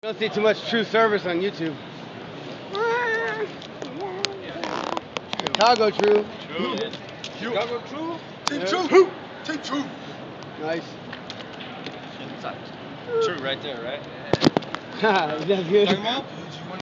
You don't see too much true service on YouTube. Chicago true. Chicago true. Team True. Team true. Nice. True right there, right? That's good. Talking about?